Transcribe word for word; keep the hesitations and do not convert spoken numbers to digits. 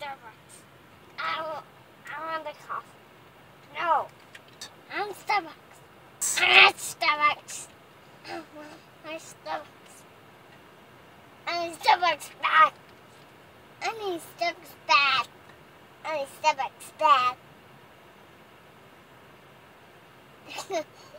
Starbucks. I want, I want the coffee. No. I want Starbucks. I want Starbucks. I want my Starbucks. I need Starbucks back. I need Starbucks back. I need Starbucks back.